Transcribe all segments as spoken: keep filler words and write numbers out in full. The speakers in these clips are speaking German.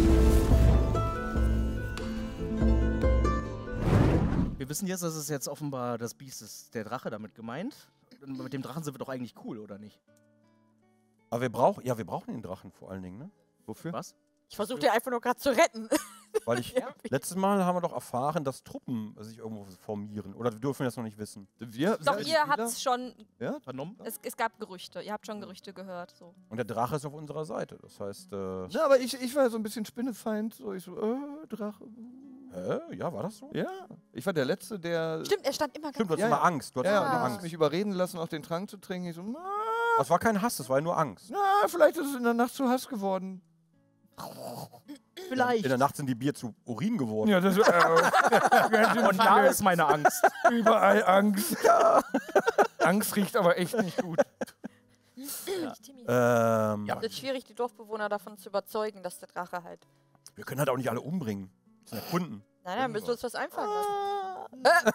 Wir wissen jetzt, dass es jetzt offenbar das Biest ist, der Drache damit gemeint. Und mit dem Drachen sind wir doch eigentlich cool, oder nicht? Aber wir brauchen, ja, wir brauchen den Drachen vor allen Dingen, ne? Wofür? Was? Ich versuche den einfach nur gerade zu retten. Weil ich, Ja. letztes Mal haben wir doch erfahren, dass Truppen sich irgendwo formieren. Oder dürfen wir das noch nicht wissen? Wir, Doch, wir- ihr habt es schon, Ja? Vernommen? es, es gab Gerüchte, ihr habt schon Gerüchte gehört. So. Und der Drache ist auf unserer Seite. Das heißt, äh, Na, aber ich, ich war so ein bisschen Spinnefeind. So, ich so, äh, Drache. hä? Ja, war das so? Ja, ich war der Letzte, der... Stimmt, er stand immer ganz Stimmt, du hast Ja, immer ja. Angst. Du hast Ja, immer ja, du Ah. hast Angst. mich überreden lassen, auch den Trank zu trinken. Ich so, na, Das war kein Hass, das war ja nur Angst. na, vielleicht ist es in der Nacht zu Hass geworden. Vielleicht. In der Nacht sind die Bier zu Urin geworden. Ja, das äh, Und da ist meine Angst. überall Angst. Angst riecht aber echt nicht gut. Timmy. Ähm, Es ist schwierig, die Dorfbewohner davon zu überzeugen, dass der Drache halt. wir können halt auch nicht alle umbringen. Das sind ja Kunden. Nein, nein, müssen wir uns was einfallen lassen.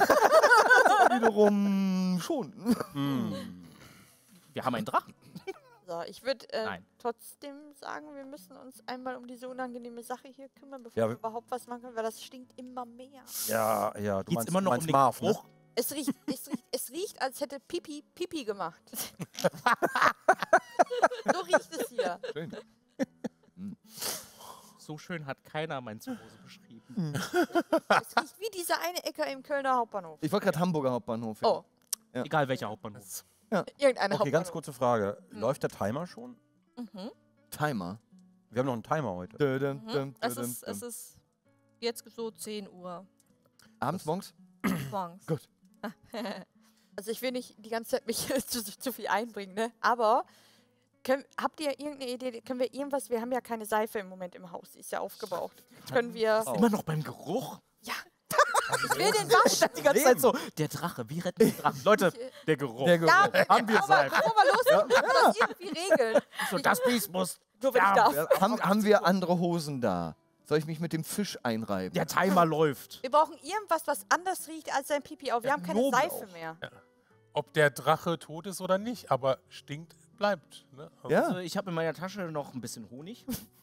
Wiederum schon. Hm. Wir haben einen Drachen. So, ich würde äh, Nein. trotzdem sagen, wir müssen uns einmal um diese unangenehme Sache hier kümmern, bevor Ja, wir wir- überhaupt was machen können, weil das stinkt immer mehr. Ja, ja, du Geht's meinst, immer noch meinst um den Marv, ne? Geruch? Es riecht, es riecht, es riecht, als hätte Pipi Pipi gemacht. So riecht es hier. Schön. So schön hat keiner mein Zuhause beschrieben. Es riecht wie diese eine Ecke im Kölner Hauptbahnhof. Ich wollte gerade Hamburger Hauptbahnhof. Ja. Oh, Ja. Egal welcher Hauptbahnhof. irgendeine Okay, ganz Hauptbahnhof. kurze Frage. Läuft der Timer schon? Mhm. Timer. Wir haben noch einen Timer heute. Dö, düm, Mhm. düm, Es, düm, ist, es düm. ist jetzt so zehn Uhr Abends morgens? morgens. Gut. Also ich will nicht die ganze Zeit mich zu, zu viel einbringen, ne? Aber können, habt ihr irgendeine Idee? Können wir irgendwas? Wir haben ja keine Seife im Moment im Haus, die ist ja aufgebraucht. Können wir? Oh. Immer noch beim Geruch? Ja. Ich will den waschen. Die ganze Zeit so, der Drache, wie retten den Drachen? Leute, der Geruch. Der Geruch. Ja, Haben wir aber Seife. bevor wir loslegen, können wir das irgendwie regeln. So, das Biest muss. Nur wenn ich Ja, darf. Ja, haben, haben wir andere Hosen da? Soll ich mich mit dem Fisch einreiben? Der Timer läuft. Wir brauchen irgendwas, was anders riecht als sein Pipi. Aber wir Ja, haben keine Knoblauch. Seife mehr. Ob der Drache tot ist oder nicht, aber stinkt, bleibt. Ne? Also Ja. Also ich habe in meiner Tasche noch ein bisschen Honig.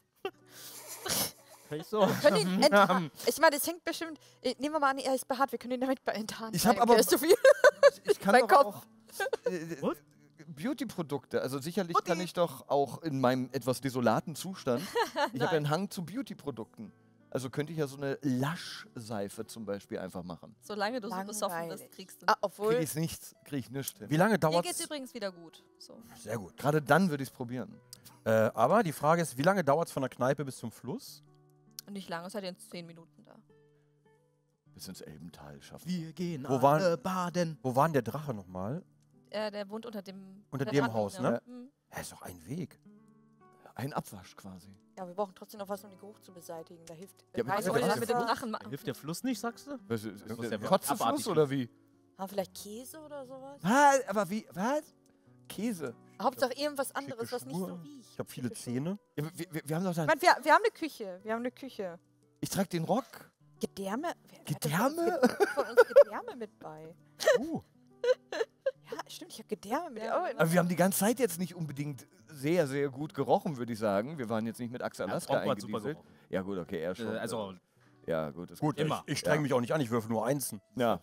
Vielleicht so. Können ihn enttarnen. Ich meine, das hängt bestimmt. äh, Nehmen wir mal an, er ist behaart. Wir können ihn damit enttarnen. Ich hab Nein, aber- okay, ist zu viel. Ich kann Mein doch Kopf. auch äh, What? Beauty-Produkte. Also sicherlich kann ich doch auch in meinem etwas desolaten Zustand. Ich habe einen Hang zu Beauty-Produkten. Also könnte ich ja so eine Lush-Seife zum Beispiel einfach machen. Solange du so besoffen bist, Langweilig. kriegst du. Ah, Kriege obwohl. ich nichts, kriege ich nichts hin. Wie lange Mir dauert geht's es? übrigens wieder gut. So. Sehr gut. Gerade dann würde ich es probieren. Äh, aber die Frage ist, wie lange dauert es von der Kneipe bis zum Fluss? Nicht lange, es hat jetzt zehn Minuten da. Bis ins Elbental schaffen. Wir gehen Wo waren- alle baden. Wo war denn der Drache nochmal? Äh, der wohnt unter dem. Unter der dem Radlinie. Haus, ne? Mhm. Ja, ist doch ein Weg. Ein Abwasch quasi. Ja, wir brauchen trotzdem noch was, um den Geruch zu beseitigen. Da hilft. Ja, aber Nein, das soll ist das ja mit dem Wasser. Drachen machen? Hilft der Fluss nicht, sagst du? Was ist, muss der Kotzefluss abartig oder wie? Haben vielleicht Käse oder sowas? Was? Aber wie? Was? Käse. Hauptsache irgendwas anderes, Schicke was nicht so Schnur. riecht. Ich habe viele Schicke Zähne. Ja, wir, wir, wir haben doch Ich dann. meine, wir, wir haben eine Küche. Wir haben eine Küche. Ich trage den Rock. Gedärme? Wer- wer hat denn Gedärme? Von uns, von uns Gedärme mit bei. Uh, Ja, stimmt, ich habe Gedärme mit. Ja, Oh, Aber wir haben die ganze Zeit jetzt nicht unbedingt sehr, sehr gut gerochen, würde ich sagen. Wir waren jetzt nicht mit Axel Alaska Franco hat super eingedieselt. gerochen. Ja gut, okay, er schon. Äh, also, ja gut, ist gut, Immer. ich, ich streng Ja. mich auch nicht an, ich würfe nur Einsen. Ja.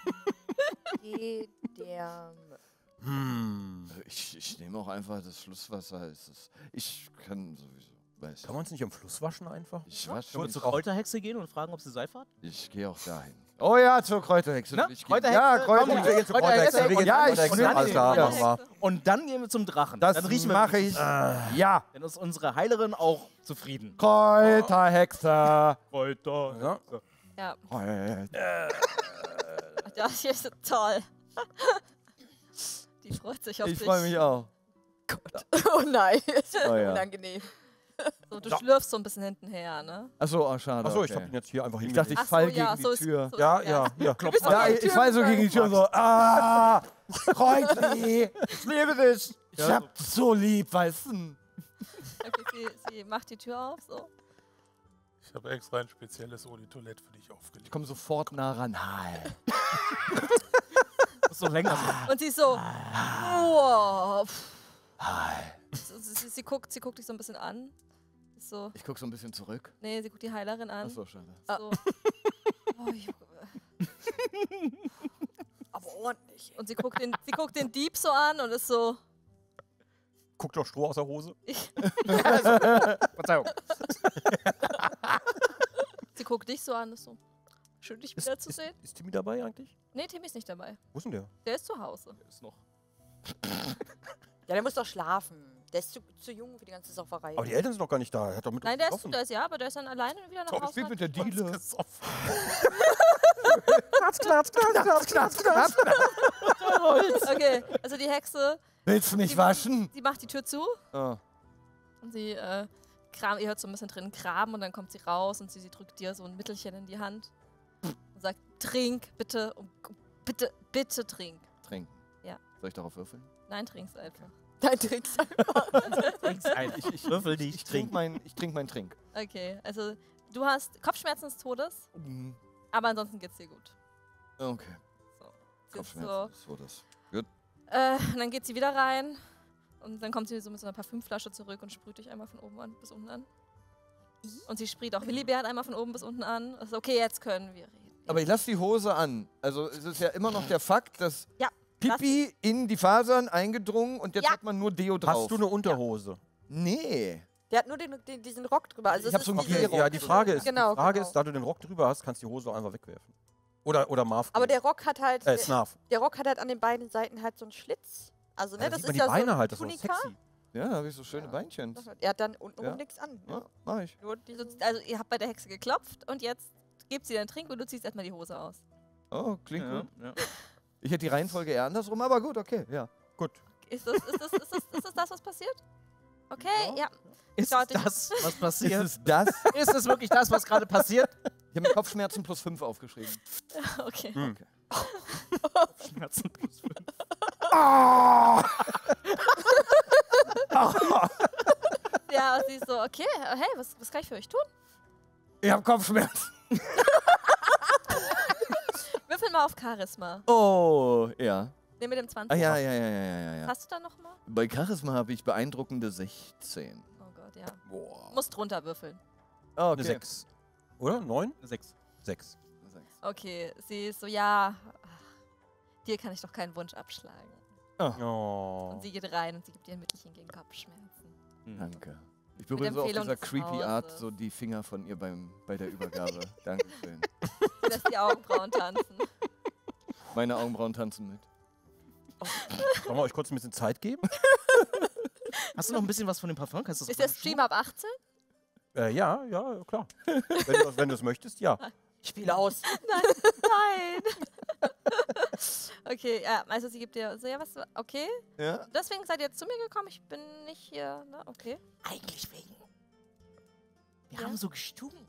Gedärme. Hm. Also Ich, ich nehme auch einfach das Flusswasser. Es ist, ich kann sowieso. Weiß Kann man uns nicht am Fluss waschen einfach? ich wasche wollen wir mich zur auch. Kräuterhexe gehen und fragen, ob sie Seife hat? Ich gehe auch dahin. Oh ja, zur Kräuterhexe. Ne? will ich gehen. Kräuterhexe? Ja, Komm, Kräuterhexe. wir gehen zur Kräuterhexe. Wir gehen Ja, zur ich- Kräuterhexe. und dann- Alles klar, ja. machen wir. Und dann gehen wir zum Drachen. Das dann riechen mache wir. ich. Ja. Dann ist unsere Heilerin auch zufrieden. Kräuterhexe. Kräuter. Ja. Ja, Kräuter- das hier ist toll. Die freut sich auf Ich dich. freue mich auch. Oh nein, ist Oh ja. unangenehm. So, du schlürfst so ein bisschen hintenher, ne? Achso, oh, schade. Achso, ich okay. habe ihn jetzt hier einfach Ich dachte, ich Ach so, fall ja, gegen so die ist- Tür. so- Ja, ja. ja, ja. Klopf bist mal. doch Ja, die ich, Tür ich fall so gegen die Tür und so, ah, Kräutli, ich liebe dich. Ich Ja, hab so lieb, weißt du. Okay, sie, sie macht die Tür auf, so. Ich habe extra ein spezielles Eau de Toilette für dich Ich aufgelegt. komme sofort nah ran. Hi. So länger. Und sie ist so, wow. Hi. Sie, sie, sie, guckt, sie guckt dich so ein bisschen an. Ist so, Ich guck so ein bisschen zurück. nee, sie guckt die Heilerin an. Achso, schade. So. Oh, Junge. Aber ordentlich. Und sie guckt, den, sie guckt den Dieb so an und ist so, Guckt doch Stroh aus der Hose. Verzeihung. sie guckt dich so an und ist so, schön dich Ist, wiederzusehen. ist, ist Timmy dabei eigentlich? Nee, Timmy ist nicht dabei. Wo ist denn der? Der ist zu Hause. Ist noch. Ja, der muss doch schlafen. Der ist zu, zu jung für die ganze Sauferei. Aber die Eltern sind doch gar nicht da. Er hat doch mit Nein, uns der ist, getroffen. der ist ja, aber der ist dann alleine wieder nach Top Hause. spielt mit der Diele. Klatsch, klatsch, klatsch, klatsch, klatsch, klatsch. Okay, also die Hexe, Willst du mich Die- waschen? die macht die Tür zu Oh. und sie äh, kram, ihr hört so ein bisschen drin graben und dann kommt sie raus und sie, sie drückt dir so ein Mittelchen in die Hand und sagt, trink, bitte, um, bitte, bitte trink. Trinken. Ja. Soll ich darauf würfeln? Nein, trink's einfach. Dein Tricks. Trink's ein. Ich, ich würfel nicht. Ich trink mein, ich trink mein Trink. Okay, also du hast Kopfschmerzen des Todes, Mhm. aber ansonsten geht's dir gut. Okay. Sie ist so, Kopfschmerzen. So. So das. Gut. äh, und dann geht sie wieder rein und dann kommt sie so mit so einer Parfümflasche zurück und sprüht dich einmal von oben an bis unten an. Und sie sprüht auch Willibert einmal von oben bis unten an. Also okay, jetzt können wir reden. Aber ich lasse die Hose an. Also es ist ja immer noch der Fakt, dass Ja, Pipi in die Fasern eingedrungen und jetzt Ja. hat man nur Deo drauf. Hast du eine Unterhose? Nee. Der hat nur den, den, diesen Rock drüber. Also Ich es hab ist so einen diese- Gel-Rock. Ja, die Frage ist, Genau, die Frage genau. ist, da du den Rock drüber hast, kannst du die Hose auch einfach wegwerfen. Oder, oder Marv. Aber der Rock hat halt, Äh, der, Snarf. der Rock hat halt an den beiden Seiten halt so einen Schlitz. Also, ne, Ja, da das sieht man ist die ja Beine so halt, das ist doch Tunika. sexy. Ja, da habe ich so schöne Ja. Beinchen. Er hat dann unten Ja. nichts an. Ja, mach ich. Nur diese, Also ihr habt bei der Hexe geklopft und jetzt gibt sie dir einen Trink und du ziehst erstmal die Hose aus. Oh, klingt Ja, gut. ja. Ich hätte die Reihenfolge eher andersrum, aber gut, okay, ja. Gut. Ist das, ist das, ist das, ist das, das was passiert? Okay, ja. Ist Dauert es das, was Ist passiert? es das? Ist es wirklich das, was gerade passiert? Ich habe mir Kopfschmerzen plus fünf aufgeschrieben. Okay. Hm. Schmerzen plus fünf. Ja, und sie ist so, okay, hey, was, was kann ich für euch tun? Ich habe Kopfschmerzen. Würfel mal auf Charisma. Oh, ja. Nimm mit dem zwanzig. Ah, ja, ja, ja, ja, ja, ja. Hast du da noch mal? Bei Charisma habe ich beeindruckende sechzehn. Oh Gott, ja. Boah. Musst drunter würfeln. Oh, Eine sechs. Oder? Neun? Sechs. Sechs. Okay, sie ist so, ja, ach, dir kann ich doch keinen Wunsch abschlagen. Oh. Und sie geht rein und sie gibt dir ein Mittelchen gegen Kopfschmerzen. Danke. Ich berühre so auf Empfehlung dieser des creepy Art Hauses. so die Finger von ihr beim, bei der Übergabe. Dankeschön. Sie lässt die Augenbrauen tanzen. Meine Augenbrauen tanzen mit. Sollen wir euch kurz ein bisschen Zeit geben? Hast du noch ein bisschen was von dem Parfum? Kannst du das Ist auf der meine Stream ab achtzehn? Äh, ja, ja, klar. wenn du wenn du es möchtest, ja. ich spiele aus. Nein! Okay, ja, also sie gibt dir so, ja, was, okay. Ja? Deswegen seid ihr zu mir gekommen, ich bin nicht hier, ne, okay. Eigentlich wegen. Wir Ja? haben so gestunken.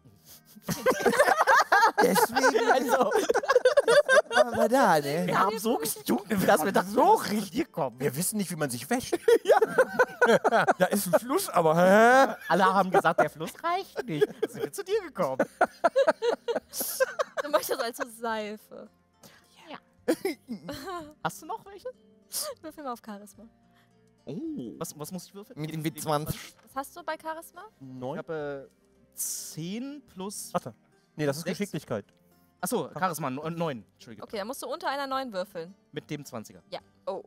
Deswegen Also, waren wir da, ne? wir haben so gestunken, dass wir da so richtig kommen. Wir wissen nicht, wie man sich wäscht. Da ist ein Fluss, aber hä? Alle haben gesagt, der Fluss reicht nicht. Dann sind wir zu dir gekommen. Du möchtest also Seife. Hast du noch welche? Würfel mal auf Charisma. Oh. Was, was muss ich würfeln? Mit dem W zwanzig. Was hast du bei Charisma? Ich Neun? habe äh, zehn plus. Warte. Nee, das ist Sechs? Geschicklichkeit. Achso, Charisma, neun. Entschuldige. Okay, dann musst du unter einer neun würfeln. Mit dem zwanziger. Oh.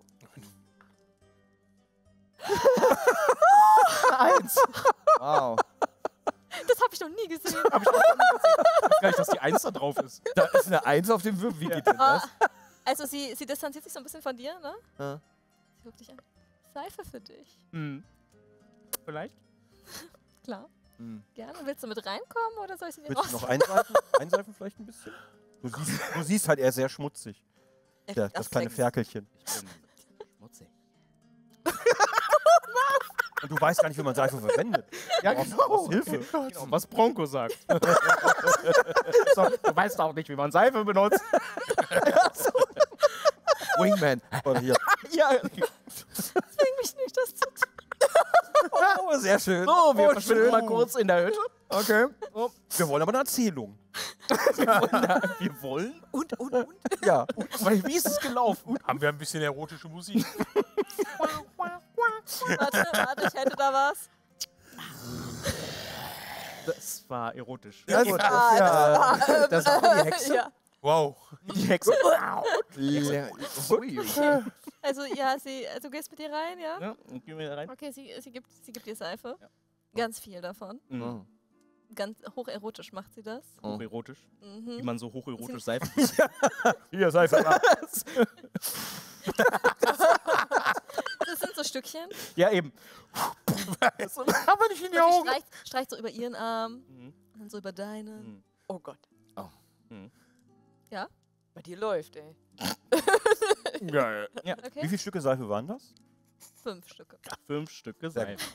Eins. Wow. Das habe ich noch nie gesehen. Hab ich auch noch nie gesehen. Ich weiß gar nicht, dass die Eins da drauf ist. Da ist eine Eins auf dem Würfel. Wie geht denn Ah, das? also sie, sie distanziert sich so ein bisschen von dir, ne? Ja. Sie guckt dich an. Seife für dich. Hm. Vielleicht? Klar. Hm. Gerne. Willst du mit reinkommen oder soll ich sie dir Willst du raus? noch einseifen? Einseifen vielleicht ein bisschen? Du siehst, du siehst halt, er ist sehr schmutzig. Der, das kleine flex. Ferkelchen. Ich bin schmutzig. Und du weißt gar nicht, wie man Seife verwendet. Ja, Du brauchst- genau. du brauchst Hilfe. Genau, was Bronco sagt. So, du weißt auch nicht, wie man Seife benutzt. Wingman. Oder hier. Ja. Zwing mich nicht, das zu tun. Oh, sehr schön. So, wir Oh, verschwinden schön. mal kurz in der Hütte. Okay. Wir wollen aber eine Erzählung. Wir wollen? Und, und, und? Ja. Weil, wie ist es gelaufen? Haben wir ein bisschen erotische Musik? Warte, warte, ich hätte da was. Das war erotisch. Ja, gut, Ah, ja. das war, ähm, Das war die Hexe. Ja. Wow. Die Hexe. Le- Ui, okay. Also, ja, sie, also du gehst mit ihr rein, ja? Ja, und gehen wir da rein. Okay, sie, sie, gibt, sie gibt dir Seife. Ja. Ganz viel davon. Mhm. Oh. Ganz hocherotisch macht sie das. Oh. Hocherotisch. Wie Mhm. man so hocherotisch Seife. Hier, Seife. Das sind so Stückchen. Ja, eben. Aber nicht in die Und sie Augen. streicht, streicht so über ihren Arm Mhm. und dann so über deinen. Mhm. Oh Gott. Mhm. Ja? Bei dir läuft, ey. Geil. Okay. Wie viele Stücke Seife waren das? Fünf Stücke. Fünf Stücke Sehr Seife.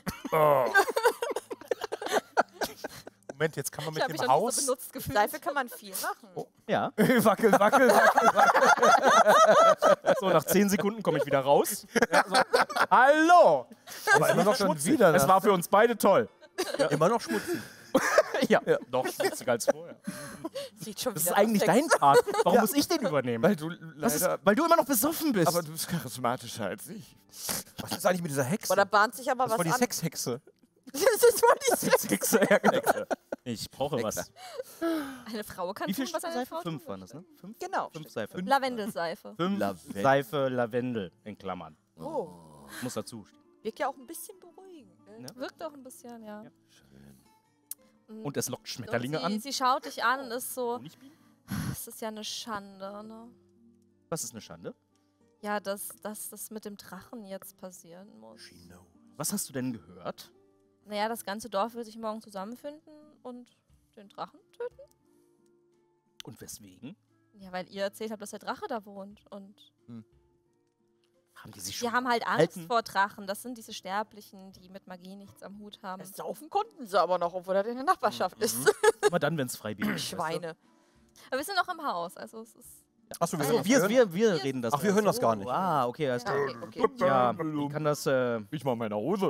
Moment, jetzt kann man Ich mit habe mich dem noch nie so Haus. benutzt gefühlt. Seife kann man viel machen. Ja. wackel, wackel, wackel, wackel. So, nach zehn Sekunden komme ich wieder raus. Ja, so. Hallo! Aber immer noch schmutzig. Wieder, Es war für uns beide toll. immer noch schmutzig. Ja, doch schmutziger als vorher. Sieht schon Das wieder ist eigentlich aus. dein Part. Warum muss ich den übernehmen? Weil du Was ist, leider. weil du immer noch besoffen bist. Aber du bist charismatischer als ich. Was ist eigentlich mit dieser Hexe? Aber da bahnt sich aber das was war die an. Sexhexe. Das ist wohl die Sex. Hexe, ja, genau. Ich brauche was. Eine Frau kann Wie viele tun, was Stücke eine Seife? Frau Fünf tun waren das, möchte. ne? Fünf? Genau. Fünf Seife. Lavendelseife. Fünf Lavendel. Seife Lavendel in Klammern. Oh. Muss dazu stehen. Wirkt ja auch ein bisschen beruhigend. Ne? Ne? Wirkt auch ein bisschen, ja. Ja. Mhm. Und es lockt Und Schmetterlinge sie, an. sie schaut dich an und ist so, Honigbienen? das ist ja eine Schande, ne? Was ist eine Schande? Ja, dass, dass das mit dem Drachen jetzt passieren muss. Was hast du denn gehört? Naja, das ganze Dorf will sich morgen zusammenfinden und den Drachen töten. Und weswegen? Ja, weil ihr erzählt habt, dass der Drache da wohnt. Und Haben die sich schon wir haben halt Angst halten? vor Drachen. Das sind diese Sterblichen, die mit Magie nichts am Hut haben. Saufen konnten sie aber noch, obwohl er in der Nachbarschaft ist. Immer dann, wenn es Freibier ist. Schweine. Aber wir sind noch im Haus, also es ist... Achso, wir, Also sind wir, wir, wir, wir Wir- reden das. Ach, wir hören das gar nicht. Ah, okay, alles Ja, klar. okay, okay. Ja, wie kann das. Äh, Ich mal meine Hose.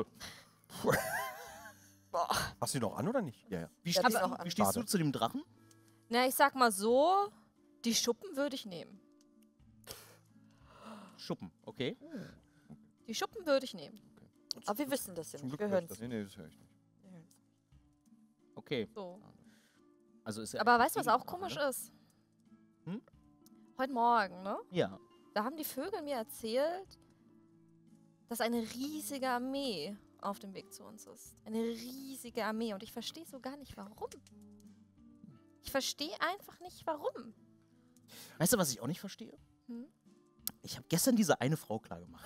Hast du die noch an oder nicht? Ja, ja. wie Ja, stehst, die du, noch an. wie stehst du Schade. zu dem Drachen? Na, ich sag mal so, die Schuppen würde ich nehmen. Schuppen, okay. Die Schuppen würde ich nehmen. Aber wir wissen das ja Zum nicht. Glück Wir hören hört es. Nee, nee, das höre ich nicht. Okay. So. Also ist ja Aber weißt du, was eigentlich auch komisch ne? ist? Hm? Heute Morgen, ne? Ja. Da haben die Vögel mir erzählt, dass eine riesige Armee auf dem Weg zu uns ist. Eine riesige Armee. Und ich verstehe so gar nicht, warum. Ich verstehe einfach nicht, warum. Weißt du, was ich auch nicht verstehe? Hm? Ich habe gestern diese eine Frau klar gemacht.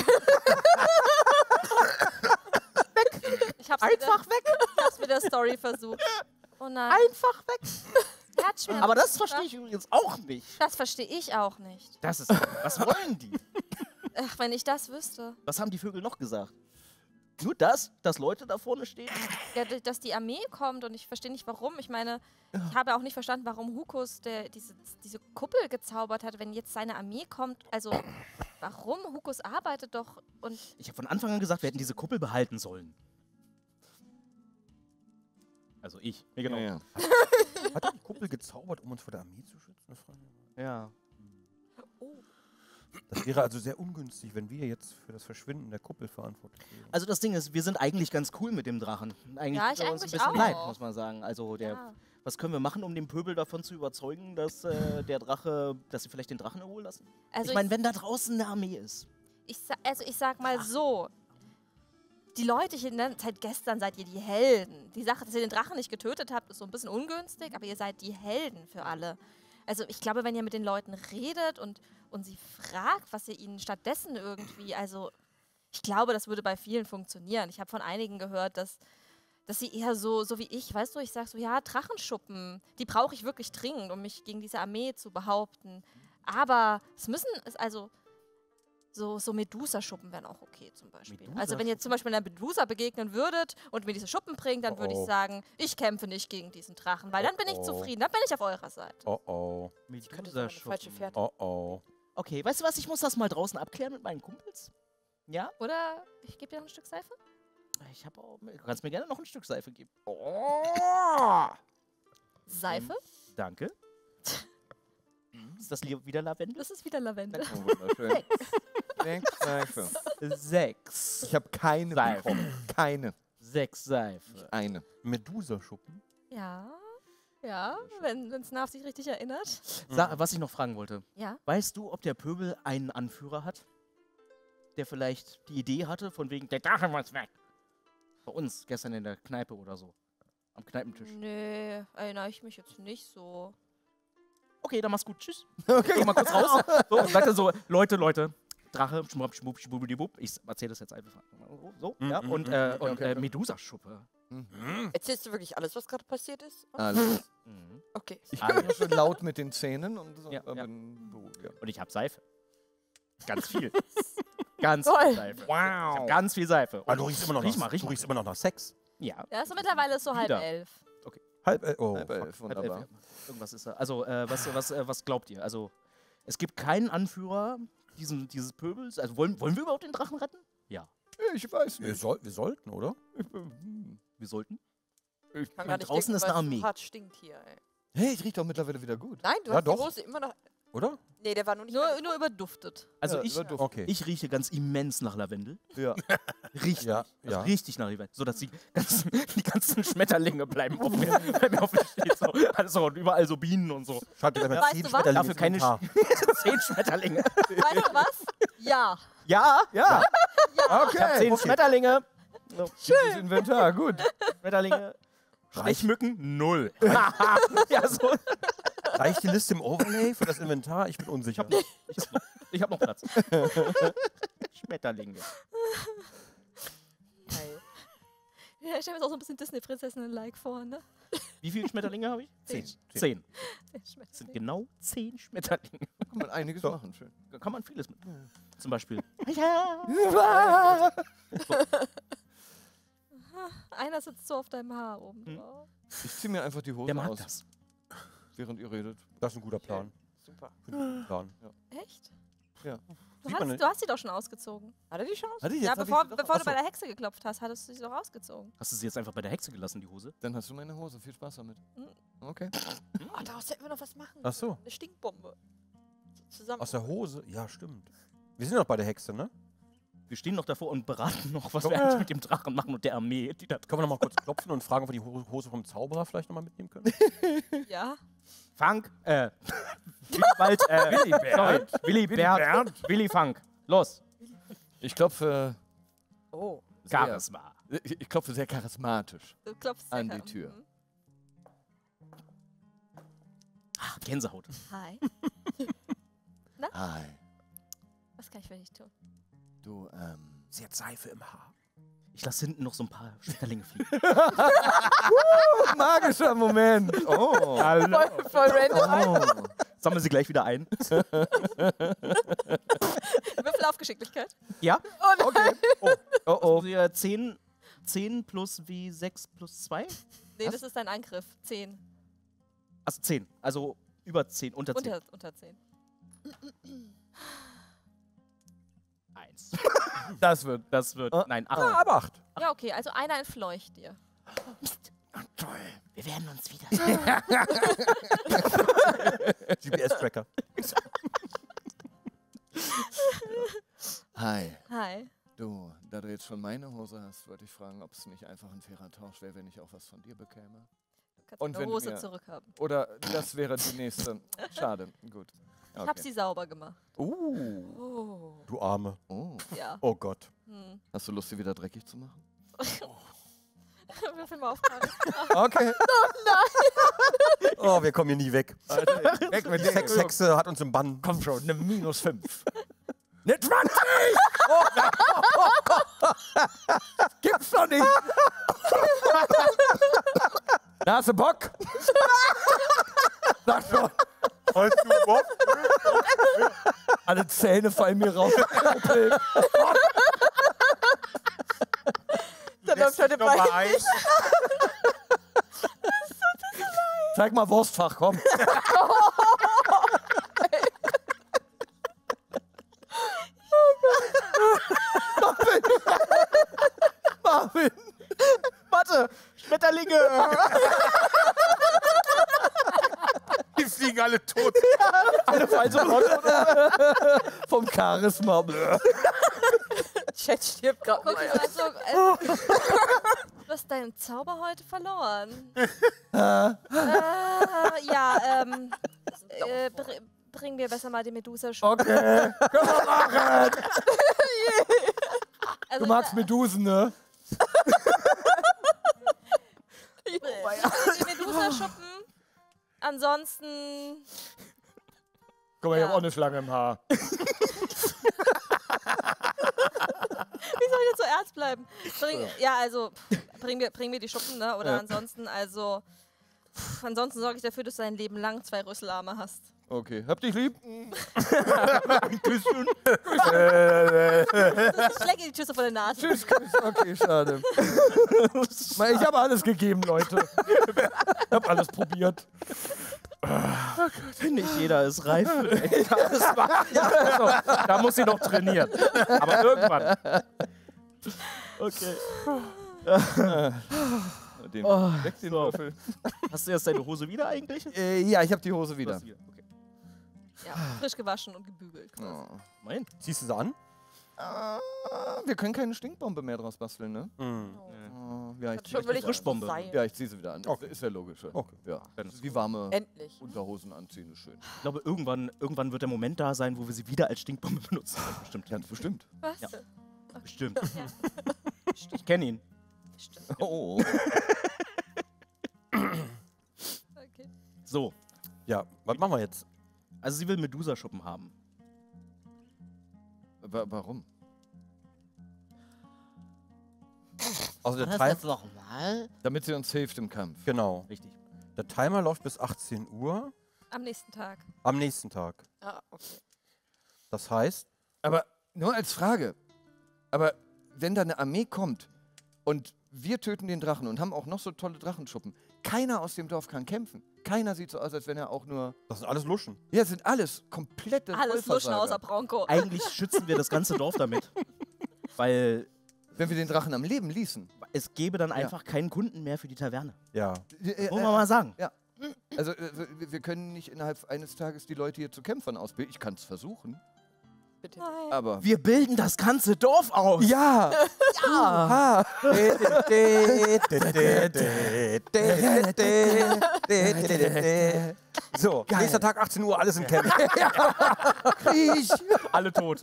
Ich hab's Einfach mit der, weg! Ich hab's mit der Story versucht. Oh nein. Einfach weg. Herzschmerz. Aber das verstehe ich übrigens auch nicht. Das verstehe ich auch nicht. Das ist. Was wollen die? Ach, wenn ich das wüsste. Was haben die Vögel noch gesagt? Nur das, dass Leute da vorne stehen? Ja, d- dass die Armee kommt und ich verstehe nicht warum. Ich meine, ich habe auch nicht verstanden, warum Hukus der, diese, diese Kuppel gezaubert hat, wenn jetzt seine Armee kommt. Also, warum? Hukus arbeitet doch und Ich habe von Anfang an gesagt, wir hätten diese Kuppel behalten sollen. Also ich. Ja, genau. Ja, ja. Hat er die Kuppel gezaubert, um uns vor der Armee zu schützen? Eine Frage. Ja. Das wäre also sehr ungünstig, wenn wir jetzt für das Verschwinden der Kuppel verantwortlich wären. Also das Ding ist, wir sind eigentlich ganz cool mit dem Drachen. Eigentlich Ja, tut ich er uns ein eigentlich bisschen leid, auch. muss man sagen. Also der, ja. was können wir machen, um den Pöbel davon zu überzeugen, dass äh, der Drache, dass sie vielleicht den Drachen erholen lassen? Also ich meine, wenn da draußen eine Armee ist. Ich, sa- also ich sag mal so, die Leute hier, ne, seit gestern seid ihr die Helden. Die Sache, dass ihr den Drachen nicht getötet habt, ist so ein bisschen ungünstig, aber ihr seid die Helden für alle. Also ich glaube, wenn ihr mit den Leuten redet und, und sie fragt, was ihr ihnen stattdessen irgendwie, also ich glaube, das würde bei vielen funktionieren. Ich habe von einigen gehört, dass, dass sie eher so, so wie ich, weißt du, ich sage so, ja, Drachenschuppen, die brauche ich wirklich dringend, um mich gegen diese Armee zu behaupten. Aber es müssen, es also so, so Medusa-Schuppen wären auch okay zum Beispiel. Also wenn ihr zum Beispiel einer Medusa begegnen würdet und mir diese Schuppen bringt, dann würde ich Oh, oh. sagen, ich kämpfe nicht gegen diesen Drachen, weil dann bin ich Oh, oh. zufrieden, dann bin ich auf eurer Seite. Oh oh. Könnte sein, eine falsche Fährte. Oh oh. Okay, weißt du was, ich muss das mal draußen abklären mit meinen Kumpels. Ja? Oder ich gebe dir noch ein Stück Seife? Ich habe auch, du kannst mir gerne noch ein Stück Seife geben. Seife? Danke. Ist das li- wieder Lavendel? Das ist wieder Lavendel. Oh, wunderschön. Sechs Seife. Sechs. Ich habe keine Seife. bekommen. Keine. Sechs Seife. Eine. Medusa-Schuppen? Ja. Ja, wenn es Nav sich richtig erinnert. Sa was ich noch fragen wollte. Ja. Weißt du, ob der Pöbel einen Anführer hat? Der vielleicht die Idee hatte, von wegen, der Drache muss weg. Bei uns, gestern in der Kneipe oder so. Am Kneipentisch. Nee, erinnere ich mich jetzt nicht so. Okay, dann mach's gut. Tschüss. Okay. Geh mal kurz raus. So, und sagte so, Leute, Leute, Drache, schmupp, schmupp, schmubbidibub. Ich erzähle das jetzt einfach. So, Mhm, ja. mhm, Und, mhm, äh, okay, und okay, äh, okay. Medusa-Schuppe. Erzählst du wirklich alles, was gerade passiert ist? Alles. Mhm. Okay. Ich bin nur schon laut mit den Zähnen und so. Ja, äh, ja. bin beruhigt, ja. Und ich hab Seife. Ganz viel. Ganz Toll. viel Seife. Ich hab Wow. ganz viel Seife. Aber du riechst immer noch, riech nach, mal, riech du mal. riechst immer noch nach Sex. Ja. Ja, also mittlerweile ist so halb Wieder. elf. Halb, äh, oh. Halb fuck. elf, Halb elf, wunderbar. ja. Irgendwas ist da. Also, äh, was, was, äh, was glaubt ihr? Also, es gibt keinen Anführer diesen, dieses Pöbels. Also, wollen, wollen wir überhaupt den Drachen retten? Ja. Ich weiß Wir, nicht. soll, wir sollten, oder? Ich bin- hm. Wir sollten. Ich Kann meine, gar nicht draußen denken, ist weil eine es Armee. so hart stinkt hier, ey. Hey, ich riech doch mittlerweile wieder gut. Nein, du Ja, hast doch. die Hose immer noch... Oder? Nee, der war nur nicht... Nur, nur überduftet. Also, Ja, ich, über Duft. Okay. ich rieche ganz immens nach Lavendel. Ja. Richtig. Ja, Also ja. richtig nach Lavendel. So, dass die ganzen, die ganzen Schmetterlinge bleiben auf mir. Bei mir auf mir steht so. Also, und überall so Bienen und so. Schreibt dir Weißt zehn du was? Schmetterlinge Dafür ins keine Inventar. Zehn Schmetterlinge. Weißt du was? Ja. Ja, ja. Okay. Ich hab zehn Schmetterlinge. Schönes Inventar, gut. Schmetterlinge. Stechmücken, null. Ja, so. Reicht die Liste im Overlay für das Inventar? Ich bin unsicher. Ich hab noch, ich hab noch Platz. Schmetterlinge. Geil. Ja, ich stelle mir jetzt auch so ein bisschen Disney-Prinzessinnen-like vor, ne? Wie viele Schmetterlinge habe ich? Zehn. Zehn. Das sind Schmetterlinge. genau zehn Schmetterlinge. Kann man einiges So. machen, schön. Da kann man vieles mit. Zum Beispiel. Einer sitzt so auf deinem Haar oben Hm. drauf. Ich zieh mir einfach die Hose Der mag aus, das. während ihr redet. Das ist ein guter Plan. Super. Plan. Echt? Ja. Du Sieht man hast, nicht. du hast sie doch schon ausgezogen. Hat er die Chance? Warte, jetzt Ja, hab bevor, ich sie doch- bevor du Achso, bei der Hexe geklopft hast, hattest du sie doch ausgezogen. Hast du sie jetzt einfach bei der Hexe gelassen, die Hose? Dann hast du meine Hose. Viel Spaß damit. Mhm. Okay. Oh, daraus hätten wir noch was machen. Ach so. Eine Stinkbombe. So zusammen. Aus der Hose? Ja, stimmt. Wir sind noch bei der Hexe, ne? Wir stehen noch davor und beraten noch, was Komm, wir äh. eigentlich mit dem Drachen machen und der Armee, die da Können wir noch mal kurz klopfen und fragen, ob wir die Ho- Hose vom Zauberer vielleicht noch mal mitnehmen können? Ja. Funk, äh, Willi bald, äh, Willi Bernd. Willi Bernd. Willi Funk. Los. Ich klopfe, Oh. Sehr. Charisma. ich ich klopfe sehr charismatisch. Du klopfst An sehr die Tür. Mhm. Ah, Gänsehaut. Hi. Hi. Was kann ich für dich tun? Du, ähm, Sie hat Seife im Haar. Ich lasse hinten noch so ein paar Schmetterlinge fliegen. magischer Moment. Oh. Hallo. Voll, voll random. Oh. Sammeln Sie gleich wieder ein. Würfel auf Geschicklichkeit. Ja? Okay. Oh, oh. Oh. Also, zehn, zehn plus W sechs plus zwei? Nee, Was? das ist dein Angriff. zehn. Also zehn. Also über zehn, unter zehn. Unter, unter zehn. Eins. Das wird. Das wird, Ah. nein, acht. Ah, aber acht. Ja, okay, also einer entfleucht dir. Toll. Wir werden uns wieder. G P S-Tracker. Hi. Hi. Du, da du jetzt schon meine Hose hast, wollte ich fragen, ob es nicht einfach ein fairer Tausch wäre, wenn ich auch was von dir bekäme. Du kannst Und deine wenn Hose wir- zurückhaben. Oder das wäre die nächste. Schade. Gut. Ich hab Okay. sie sauber gemacht. Uh, Oh. du Arme. Oh. Ja. Oh Gott. Hm. Hast du Lust, sie wieder dreckig zu machen? Würfel mal auf Charisma. Okay. Oh, wir kommen hier nie weg. Weg mit Die Sexhexe hat uns im Bann. Komm schon, eine minus fünf. Ne zwanzig! Gibt's doch nicht! Da hast du Bock? Sag schon. Weißt du, Bob? Alle Zähne fallen mir raus. Dann läuft heute bei. Nummer eins. Zeig mal Wurstfach, komm. Marvin! Warte! Schmetterlinge! Die fliegen alle tot. Alle fallen so runter. Vom Charisma. Chat stirbt gerade. Guck, also, äh, deinen Zauber heute verloren. äh, ja, ähm, äh, br bring mir besser mal die Medusa-Schuppen. Okay, können wir machen. Also, Du magst Medusen, ne? die Medusa-Schuppen. Ansonsten. Guck mal, ich Ja. hab auch eine Schlange im Haar. Wie soll ich jetzt so ernst bleiben? Bring, ja, also, pff, bring mir, bring mir die Schuppen, ne? Oder Ja. ansonsten, also. Pff, ansonsten sorge ich dafür, dass du dein Leben lang zwei Rüsselarme hast. Okay, hab dich lieb. Ich schläge dir die Tschüsse vor der Nase. Tschüss, Chris. Okay, schade. Mal, ich habe alles gegeben, Leute. Ich hab alles probiert. Nicht jeder ist reif. Das war, also, da muss sie noch trainieren. Aber irgendwann. Okay. Den, Oh, weg den so. Würfel. Hast du jetzt deine Hose wieder eigentlich? Äh, ja, ich hab die Hose Du wieder. hast wieder. Okay. Ja, frisch gewaschen und gebügelt. Oh. Mein. Ziehst du sie an? Ah, wir können keine Stinkbombe mehr draus basteln, ne? Mhm. Oh, ja, ich, Schon will ich Frischbombe. sein. ja, ich zieh sie wieder an. Okay. Ist ja logisch. Ja. Okay. Ja. Dann ist Wie warme Endlich. Unterhosen anziehen ist schön. Ich glaube, irgendwann, irgendwann wird der Moment da sein, wo wir sie wieder als Stinkbombe benutzen. Bestimmt. Ganz bestimmt. Was? Ja. Bestimmt. Ja. Ich kenne ihn. Stimmt. Oh. Okay. So. Ja, was machen wir jetzt? Also sie will Medusa-Schuppen haben. Wa- Warum? Also der Timer, nochmal? Damit sie uns hilft im Kampf. genau. Richtig. Der Timer läuft bis achtzehn Uhr Am nächsten Tag. am nächsten Tag. Ah, okay. Das heißt, Aber nur als Frage. Aber wenn da eine Armee kommt und wir töten den Drachen und haben auch noch so tolle Drachenschuppen, keiner aus dem Dorf kann kämpfen. Keiner sieht so aus, als wenn er auch nur... das sind alles Luschen. Ja, es sind alles komplette Alles Luschen Vollversager. außer Bronco. Eigentlich schützen wir das ganze Dorf damit. Weil Wenn wir den Drachen am Leben ließen. es gäbe dann einfach keinen Kunden mehr für die Taverne. Ja. Äh, Wollen äh, wir mal sagen. Also äh, wir- wir können nicht innerhalb eines Tages die Leute hier zu Kämpfern ausbilden. Ich kann es versuchen, Bitte. Nein. aber... Wir bilden das ganze Dorf aus. Ja! Ja. So, nächster Tag achtzehn Uhr, alles im Camp. Kriech! Alle tot.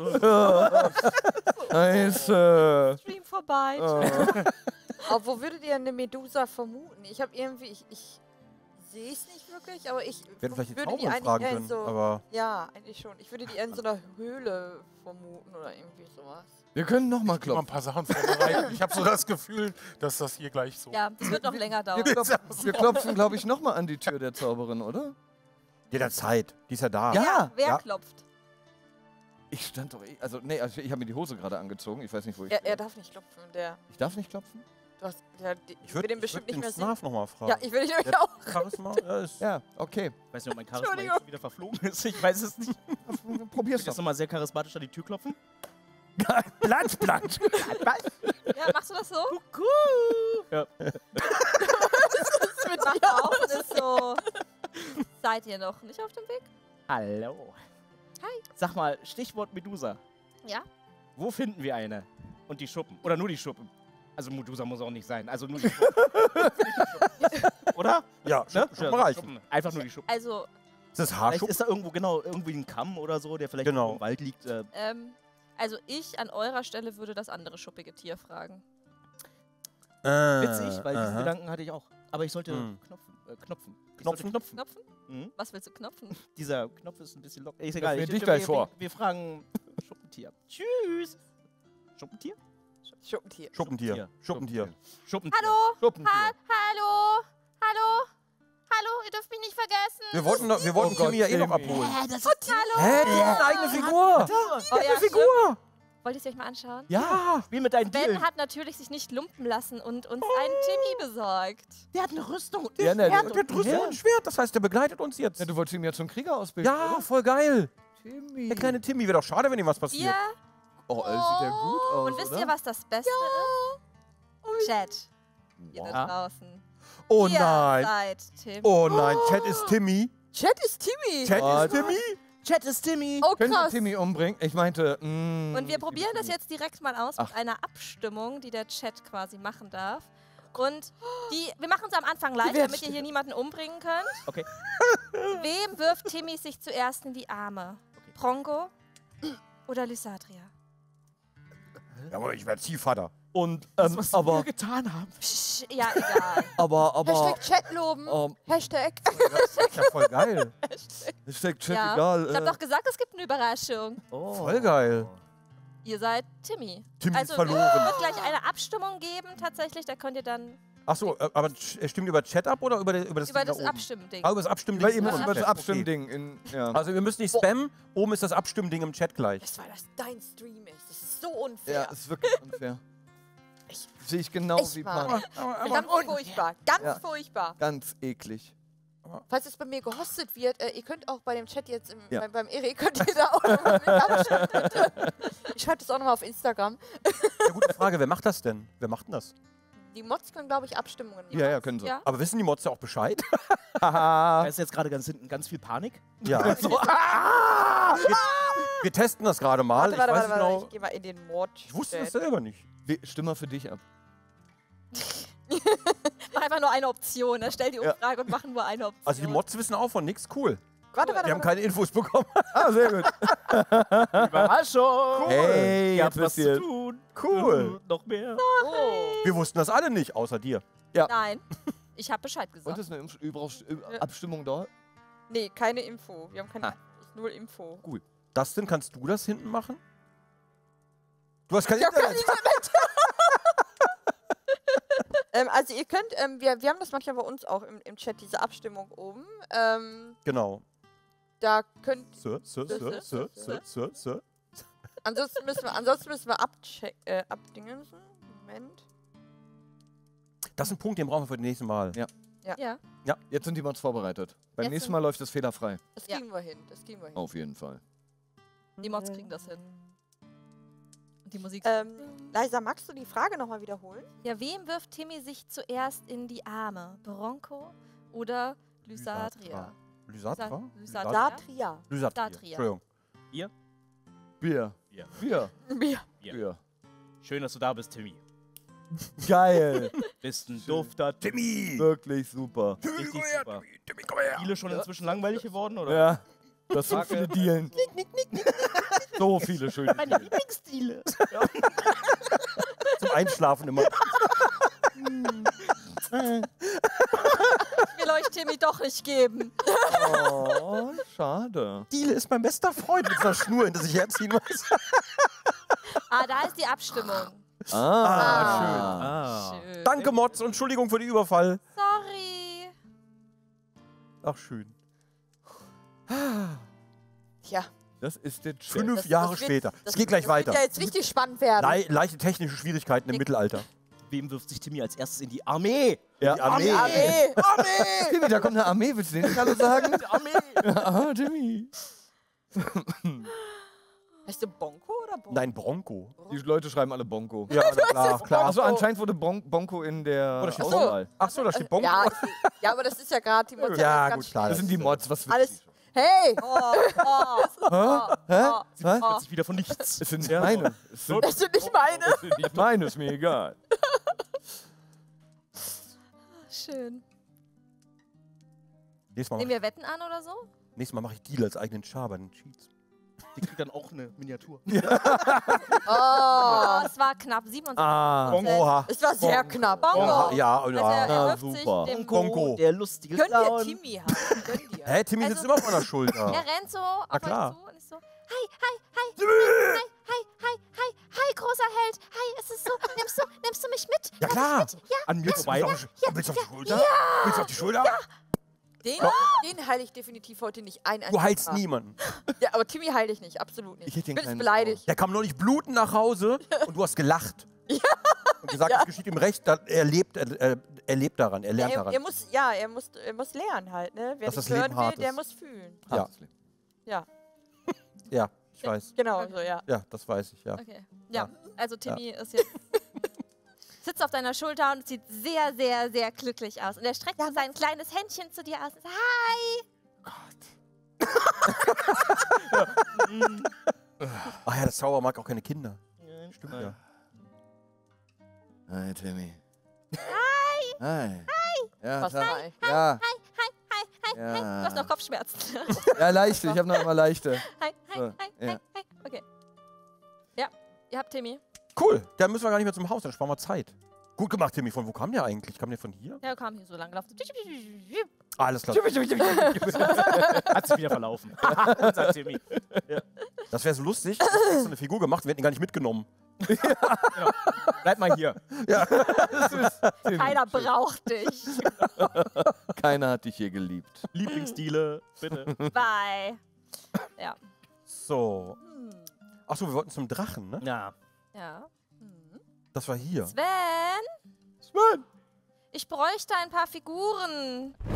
Nice. äh, Stream vorbei. Aber wo würdet ihr eine Medusa vermuten? Ich habe irgendwie, ich, ich sehe es nicht wirklich, aber ich Wir hätten vielleicht die würde die Zauberin eigentlich fragen eher in können, so, aber ja, eigentlich schon. Ich würde die eher in so einer Höhle vermuten oder irgendwie sowas. Wir können noch mal Ich will mal ein klopfen. paar Sachen vorbereiten. Ich habe so das Gefühl, dass das hier gleich so... Ja, das wird noch länger Wir dauern. klopfen, wir klopfen glaube ich, noch mal an die Tür der Zauberin, oder? jederzeit. Die ist ja da. Ja. Wer Ja. klopft? Ich stand doch... eh- Also, nee, also ich habe mir die Hose gerade angezogen. Ich weiß nicht, wo ich... Er, er darf nicht klopfen, der. ich darf nicht klopfen? Du hast, der, die, Ich ich würde will den würd bestimmt nicht den mehr sehen. Snarf nochmal fragen. Ja, ich will ihn nämlich Der- auch. Charisma? Ja, ist Ja, okay. Ich weiß nicht, ob mein Charisma Entschuldigung. jetzt schon wieder verflogen ist. Ich weiß es nicht. Ich Probier's will jetzt doch. nochmal sehr charismatisch an die Tür klopfen. Platsch, Platsch. Ja, machst du das so? Ja. Macht auf und ist so. Seid ihr noch nicht auf dem Weg? Hallo. Hi. Sag mal, Stichwort Medusa. Ja. Wo finden wir eine? Und die Schuppen. Oder nur die Schuppen. Also Medusa muss auch nicht sein. Also nur die Schuppen. Oder? Ja, Ne? Schuppen, Schuppen reichen. Schuppen. Einfach nur die Schuppen. Also, Ist das Vielleicht Haarschuppen? ist da irgendwo genau irgendwie ein Kamm oder so, der vielleicht Genau. irgendwo im Wald liegt. Äh, ähm, also ich an eurer Stelle würde das andere schuppige Tier fragen. Äh, witzig, weil diesen aha. Gedanken hatte ich auch. Aber ich sollte Hm. knopfen. Äh, knopfen. Ich Knopfen? sollte knopfen. Knopfen? Mhm. Was willst du knopfen? Dieser Knopf ist ein bisschen locker. Ist egal. mir Ich, dich wir, gleich wir, vor. Wir, wir fragen Schuppentier. Tschüss. Schuppentier? Schuppentier. Schuppentier. Schuppentier. Schuppentier. Hallo? Schuppentier. Ha hallo? Hallo? Hallo? Ihr dürft mich nicht vergessen. Wir wollten, noch, wir wollten Oh Gott, Timmy ja eh noch Timmy. abholen. Hä, das ist hallo? Hä, die hat eine eigene Figur. Oh, ja, Figur. Wollt ihr es euch mal anschauen? Ja. Spiel mit deinen Ben Deal. hat natürlich sich nicht lumpen lassen und uns einen Timmy besorgt. Der hat eine Rüstung. Ja, ne, Der du, hat der Rüstung und ein Schwert. Das heißt, der begleitet uns jetzt. ja, du wolltest ihn ja zum Krieger ausbilden, Ja, oder? voll geil. Timmy. Der kleine Timmy. Wäre doch schade, wenn ihm was passiert. Ihr? Oh, äh, sieht der gut aus, Und wisst oder? ihr, was das Beste ist? Chat. Ihr da Ja. draußen. Oh ihr nein. seid Tim. Oh nein, Chat ist Timmy. Chat ist Timmy. Chat Oh, ist Timmy. Chat ist Timmy. Oh, Könnt ihr krass. Timmy umbringen? Ich meinte, mm, Und wir probieren das jetzt direkt mal aus Ach. mit einer Abstimmung, die der Chat quasi machen darf. Und die, wir machen es am Anfang leicht, werden damit ihr hier niemanden umbringen könnt. Okay. Wem wirft Timmy sich zuerst in die Arme? Bronco oder Lysatria? Ja, aber ich werde Ziehvater. Und, Das, ähm, was aber, wir getan haben. Psch, ja, egal. aber, aber, Hashtag Chat loben. ähm, Hashtag. Das ist ja voll geil. Hashtag Chat, Ja. egal. Ich hab äh, doch gesagt, es gibt eine Überraschung. Oh. Voll geil. Ihr seid Timmy. Timmy Also ist verloren. es wird gleich eine Abstimmung geben, tatsächlich. Da könnt ihr dann Achso, aber sch- stimmt über Chat ab oder über, der, über das über Ding das da oben? Abstimmding. Ah, über das Abstimmding. Weil ihr im müsst über das Chat. Abstimmding in, ja. Okay. Also wir müssen nicht spammen, oben ist das Abstimmding im Chat gleich. Das war das dein Stream ist. Das ist so unfair. Ja, ist wirklich unfair. Sehe ich genau Echt wie mal. Pan. Ganz furchtbar. Ganz Ja. furchtbar. Ganz eklig. Falls es bei mir gehostet wird, äh, ihr könnt auch bei dem Chat jetzt im, Ja. bei, beim Erik, könnt ihr da auch nochmal mit abstimmen, bitte. Ich schreibe das auch nochmal auf Instagram. Ja, gute Frage, wer macht das denn? Wer macht denn das? Die Mods können, glaube ich, Abstimmungen machen. Ja, ja, können sie. Ja. Aber wissen die Mods ja auch Bescheid? Da ist jetzt gerade ganz hinten ganz viel Panik. Ja. So, ah! wir, wir testen das gerade mal. Warte, warte, ich weiß warte, warte. genau. Ich gehe mal in den Mod. Ich wusste das selber nicht. We- Stimm mal für dich ab. Mach einfach nur eine Option. Ne? Stell die Ja. Umfrage und machen nur eine Option. Also die Mods wissen auch von nichts. Cool. Warte, warte, Die haben warte. keine Infos bekommen. Ah, sehr gut. Überraschung! Hey, Ihr habt jetzt was wisst ihr. zu tun. Cool. Äh, Noch mehr. Oh. Wir wussten das alle nicht, außer dir. Nein, ich habe Bescheid Und gesagt. ist eine Impf- Überrasch- Ü- Abstimmung da? Nee, keine Info. Wir haben keine. Ah. Ist null Info. Dustin, kannst du das hinten machen? Du hast kein Ich hab kein Internet. Internet. ähm, also ihr könnt, ähm, wir, wir haben das manchmal bei uns auch im, im Chat, diese Abstimmung oben. Ähm, Genau. da könnt. Sir, Sir, Sir, Sir, Sir, Sir, Sir, Sir. Ansonsten müssen wir, ansonsten müssen wir abcheck, äh, abdingensen. Moment. Das ist ein Punkt, den brauchen wir für das nächste Mal. Ja. Ja. Jetzt sind die Mods vorbereitet. Beim Jetzt nächsten sind- Mal läuft es fehlerfrei. Das Ja. kriegen wir hin. Das kriegen wir hin. Auf jeden Fall. Die Mods kriegen das hin. Und die Musik. Ähm, Leisa, magst du die Frage nochmal wiederholen? Ja, wem wirft Timmy sich zuerst in die Arme? Bronco oder Lysatria? Lysatra? Lysatra. Satria. Lysatria. Satria. Entschuldigung. Bier. Bier. Bier. Ja. Ja. Bier. Schön, dass du da bist, Timmy. Geil. Bist ein dufter Timmy! Wirklich super. Richtig super. Timmy, komm her! Viele schon inzwischen langweilig geworden, oder? Ja. Das sind Danke. viele Dielen. So viele schöne Meine Dielen. Lieblingsstile. Zum Einschlafen immer. Ich will euch Timmy doch nicht geben. Oh, schade. Diele ist mein bester Freund mit einer Schnur, hinter sich herziehen muss. Ah, da ist die Abstimmung. Ah, Ah. Schön. Danke, Mods, und Entschuldigung für den Überfall. Sorry. Ach, schön. Tja. Das ist der Chat. Fünf Das- Jahre das wird- später. Das Es geht gleich das weiter. Wird ja jetzt richtig spannend werden. Le leichte technische Schwierigkeiten im Mittelalter. Wem wirft sich Timmy als erstes in die Armee? Ja. Die Armee. Armee. Timmy, da kommt eine Armee. Willst du den nicht alle sagen? Armee! Ah, Timmy. Heißt du Bonko oder Bonko? Nein, Bronco. Die Leute schreiben alle Bonko. Ja, na klar, klar. Also anscheinend wurde bon Bonko in der Oh, da steht Auswahl. Ach so, da steht Bonco. Ja, ist, ja, aber das ist ja gerade die Mods Ja, alles ganz gut, klar. Das schnell. sind die Mods. Was will Alles. Hey! Oh, oh, oh, Hä? oh. Was? Hört sich wieder von nichts. Es sind nicht meine. Es sind, Das sind nicht meine. es sind nicht meine, ist mir egal. Schön. Nächstes Mal, Nehmen wir Wetten an oder so? nächstes Mal mache ich Deal als eigenen Char bei den Cheats. Die kriegt dann auch eine Miniatur. Oh, Oh, es war knapp. siebenundzwanzig. Ah, Oha. es war sehr knapp. Bongo. Ja, Also ja. er, er Ah, wirft sich super. dem Bongo. Der lustige Gönn dir Clown. Timmy haben. Gönn dir. Hä, Timmy sitzt Also- immer auf meiner Schulter. Er rennt so auf klar. euch zu und ist so, hi, hi, hi, hi, hi, hi, hi, hi, großer Held, hi, ist es so, nimmst du, nimmst du mich mit? Ja, klar. An mir vorbei. Willst du auf die Schulter? Willst du auf die Schulter? Den, den heile ich definitiv heute nicht ein. Du einziges heilst Mal. niemanden. Ja, aber Timmy heile ich nicht, absolut nicht. Ich hätte ihn bin jetzt kleines beleidigt. Der kam neulich blutend nach Hause und du hast gelacht. Und gesagt, Ja. es geschieht ihm recht, da- er lebt, er, er lebt daran, er Ja, lernt er, daran. er muss, ja, er muss, er muss lernen halt, ne? Wer Dass nicht das Leben hören will, hart der ist. muss fühlen. Ja. Hartes Leben. Ja, Ja, ich weiß. genau, so, ja. Ja, das weiß ich, ja. Okay, ja, also Timmy ist jetzt, sitzt auf deiner Schulter und sieht sehr, sehr, sehr glücklich aus. Und er streckt so sein kleines Händchen zu dir aus und sagt, hi. Ach ja, das Zauber mag auch keine Kinder. Stimmt Ja. Hi, Timmy. Hi. Hi. Hi. Ja, Was Tag. hi. Ja. Hi, hi, hi, hi, Ja. hi. Du hast noch Kopfschmerzen. Ja, leichte. Ich habe noch immer leichte. Hi, hi, So, hi, ja. hi, hi. Okay. Ja, ihr habt Timmy. Cool, dann müssen wir gar nicht mehr zum Haus, dann sparen wir Zeit. Gut gemacht, Timmy. Von wo kam der eigentlich? Kam der von hier? Der kam hier so lang gelaufen. Alles klar. Hat sich wieder verlaufen. Unser Timmy. Das wäre so lustig. Ich hätte so eine Figur gemacht, wir hätten ihn gar nicht mitgenommen. Genau. Bleib mal hier. Keiner braucht dich. Keiner hat dich hier geliebt. Lieblingsstile, bitte. Bye. Ja. So. Achso, wir wollten zum Drachen, ne? Ja. Ja. Das war hier. Sven? Sven! Ich bräuchte ein paar Figuren.